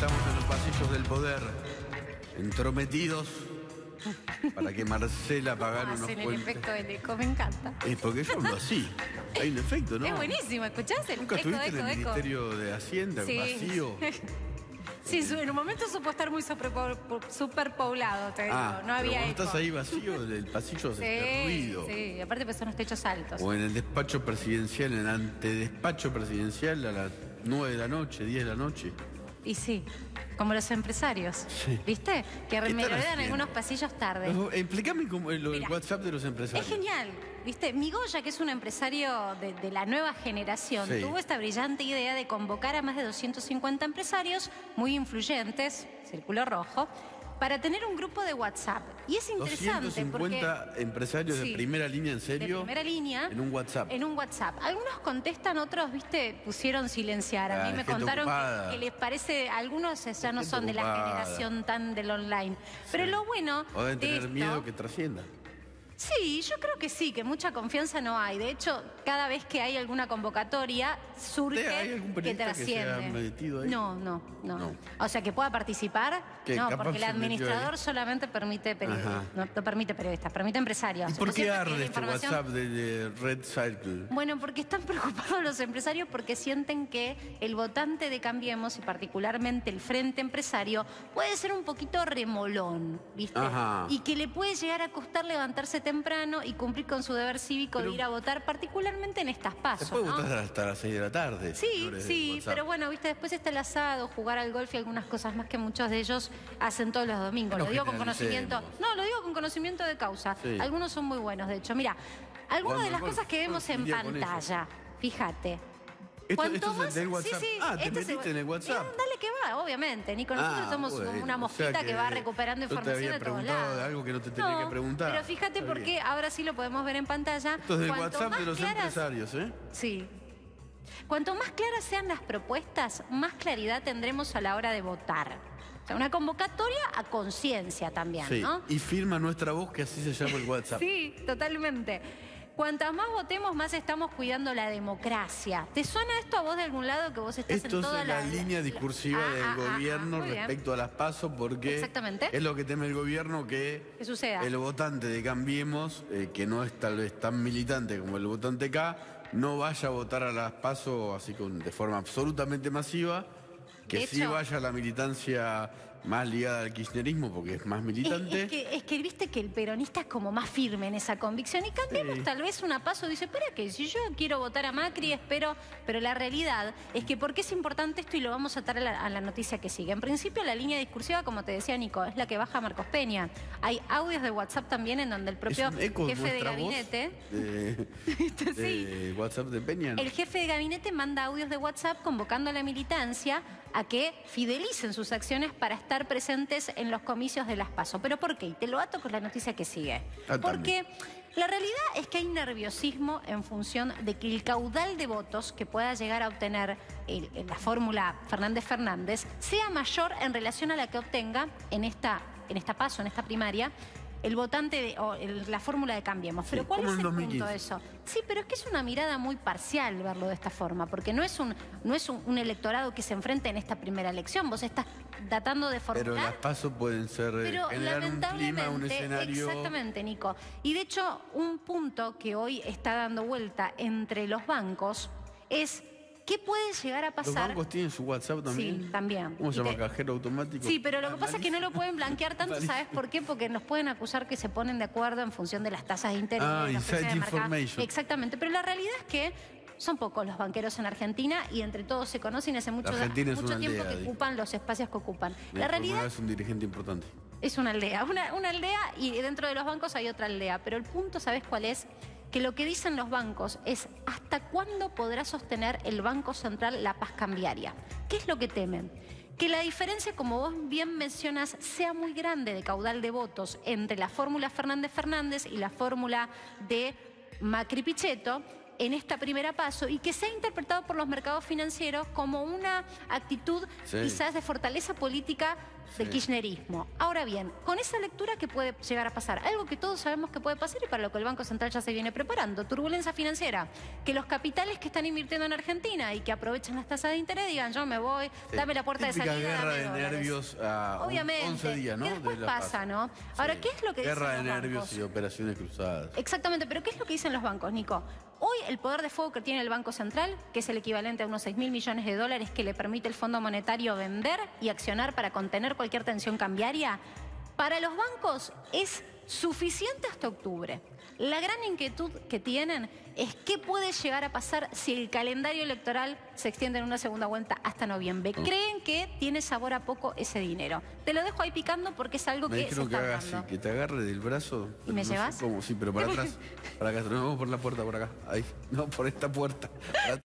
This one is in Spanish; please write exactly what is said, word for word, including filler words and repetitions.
estamos en los pasillos del poder, entrometidos para que Marcela Pagano nos hacen el cuente. efecto del eco, me encanta. Es porque yo hablo así. Hay un efecto, ¿no? Es buenísimo, ¿escuchás? El ¿Nunca eco, estuviste eco, en el eco. Ministerio de Hacienda, Sí. vacío? Sí, su- en un momento supo estar muy superpo- superpoblado, te digo. Ah, no había pero eco. cuando estás ahí vacío, el pasillo hace Sí, ruido. sí, aparte pues son los techos altos. O en el despacho presidencial, en el antedespacho presidencial a las nueve de la noche, diez de la noche. Y sí, como los empresarios, Sí. ¿viste? Que ¿Qué me están rodean haciendo? algunos pasillos tarde. Pero, explícame cómo es lo del Mira, WhatsApp de los empresarios. Es genial, ¿viste? Migoya, que es un empresario de, de la nueva generación, Sí. tuvo esta brillante idea de convocar a más de doscientos cincuenta empresarios muy influyentes, Círculo Rojo, para tener un grupo de WhatsApp. Y es interesante doscientos cincuenta porque... empresarios Sí, de primera línea, ¿en serio? De primera línea. En un WhatsApp. En un WhatsApp. Algunos contestan, otros, viste, pusieron silenciar. A Ah, mí me gente contaron ocupada. que, que les parece, algunos ya no Gente son de la ocupada. generación tan del online. Pero lo bueno O deben de tener esto- miedo que trascienda. Sí, yo creo que sí, que mucha confianza no hay. De hecho, cada vez que hay alguna convocatoria, surge ¿Hay algún que periodista que se trasciende. haya metido ahí? No, no, no, No. O sea, que pueda participar, Que no, capaz porque el se metió administrador ahí. solamente permite periodistas, Ajá. no, no permite periodistas, permite empresarios. ¿Y por Entonces, qué la arde este información- WhatsApp de, de Red Circle? Bueno, porque están preocupados los empresarios porque sienten que el votante de Cambiemos y particularmente el Frente Empresario puede ser un poquito remolón, ¿viste? Ajá. Y que le puede llegar a costar levantarse temprano y cumplir con su deber cívico Pero- de ir a votar, particularmente en estas Se pasos, puede ¿no? votar hasta las seis de la tarde. Sí, señores del sí, WhatsApp. pero bueno, viste, después está el asado, jugar al golf y algunas cosas más que muchos de ellos hacen todos los domingos. No Lo digo con generalicemos. conocimiento. No, lo digo con conocimiento de causa. Sí. Algunos son muy buenos, de hecho. Mira, algunas Jugando de las al golf, cosas que vemos yo en iría con pantalla, fíjate. Esto, Cuanto esto es más- el del WhatsApp. sí, sí, ah, te este es metiste en el WhatsApp. Eh, dale que va, obviamente, Nico. Nosotros Ah, somos bueno, una o mosquita sea que, va recuperando yo te información había de todos preguntado lados. de algo que no te tenía que preguntar. Pero fíjate Está porque bien. ahora sí lo podemos ver en pantalla. Esto es del Cuanto WhatsApp más de los claras- empresarios, ¿eh? Sí. Cuanto más claras sean las propuestas, más claridad tendremos a la hora de votar. O sea, una convocatoria a conciencia también, Sí. ¿no? Y firma nuestra voz, que así se llama el WhatsApp. Sí, totalmente. Cuantas más votemos, más estamos cuidando la democracia. ¿Te suena esto a vos de algún lado que vos estás Esto en toda es la, línea discursiva Ah, del ah, ah, gobierno ah, muy bien. respecto a las PASO, porque Exactamente. es lo que teme el gobierno, que Que suceda. el votante de Cambiemos, eh, que no es tal vez tan militante como el votante K, no vaya a votar a las PASO así con, de forma absolutamente masiva, que De sí hecho- vaya a la militancia más ligada al kirchnerismo, porque es más Es, militante. es que, es que viste que el peronista es como más firme en esa convicción y Cambiemos Sí. tal vez una paso dice, espera que si yo quiero votar a Macri, espero, pero la realidad es que ¿por qué es importante esto? Y lo vamos a atar a la, a la noticia que sigue. En principio la línea discursiva, como te decía Nico, es la que baja Marcos Peña. Hay audios de WhatsApp también en donde el propio ¿Es un eco jefe de nuestra voz gabinete... de, ¿Viste? de WhatsApp de Peña? El jefe de gabinete manda audios de WhatsApp convocando a la militancia a que fidelicen sus acciones para estar presentes en los comicios de las PASO. ¿Pero por qué? Y te lo ato con la noticia que sigue. Atame. Porque la realidad es que hay nerviosismo en función de que el caudal de votos que pueda llegar a obtener el- en la fórmula Fernández-Fernández sea mayor en relación a la que obtenga en esta, en esta PASO, en esta primaria, el votante de, o el- la fórmula de Cambiemos. Pero Sí, ¿cuál como es en el dos mil punto de quince. eso? Sí, pero es que es una mirada muy parcial verlo de esta forma, porque no es un, no es un, un electorado que se enfrente en esta primera elección. Vos estás tratando de Pero las formular... PASO pueden ser, eh, Pero generar un clima, lamentablemente, un escenario. exactamente, Nico. Y de hecho, un punto que hoy está dando vuelta entre los bancos es ¿qué puede llegar a ¿Los pasar? bancos tienen su WhatsApp también? Sí, también. ¿Cómo se Y llama? te- ¿Cajero automático? Sí, pero lo que Ah, pasa es que no lo pueden blanquear tanto, Malísimo. ¿sabes por qué? Porque nos pueden acusar que se ponen de acuerdo en función de las tasas de interés. Ah, los precios inside de mercado. information. Exactamente, pero la realidad es que son pocos los banqueros en Argentina y entre todos se conocen y hace mucho, Argentina es mucho una tiempo aldea, que digo. ocupan los espacios que ocupan. Me La informó una realidad vez un dirigente importante. es una aldea, una, una aldea y dentro de los bancos hay otra aldea, pero el punto, ¿sabes cuál es? Que lo que dicen los bancos es ¿hasta cuándo podrá sostener el Banco Central la paz cambiaria? ¿Qué es lo que temen? Que la diferencia, como vos bien mencionas, sea muy grande de caudal de votos entre la fórmula Fernández-Fernández y la fórmula de Macri-Pichetto en esta primera paso y que se ha interpretado por los mercados financieros como una actitud Sí. quizás de fortaleza política del Sí. kirchnerismo. Ahora bien, con esa lectura, ¿qué puede llegar a pasar? Algo que todos sabemos que puede pasar y para lo que el Banco Central ya se viene preparando. Turbulencia financiera. Que los capitales que están invirtiendo en Argentina y que aprovechan las tasas de interés digan, yo me voy, Sí. dame la puerta de Típica salida, guerra dame de dólares. nervios a un- Obviamente. once días, ¿no? ¿Qué después de la pasa, paz. no? Ahora, Sí. ¿qué es lo que Guerra de dicen los nervios bancos? y operaciones cruzadas. Exactamente, pero ¿qué es lo que dicen los bancos, Nico? Hoy el poder de fuego que tiene el Banco Central, que es el equivalente a unos seis mil millones de dólares que le permite el Fondo Monetario vender y accionar para contener cualquier tensión cambiaria, para los bancos es suficiente hasta octubre. La gran inquietud que tienen es qué puede llegar a pasar si el calendario electoral se extiende en una segunda vuelta hasta noviembre. Creen que tiene sabor a poco ese dinero. Te lo dejo ahí picando porque es algo Me que se dijeron que está haga así, dando. que te agarre del brazo. ¿Y me no sé llevas? cómo, sí, pero para atrás. Para acá, no, vamos por la puerta, por acá. Ahí, no, por esta puerta. Para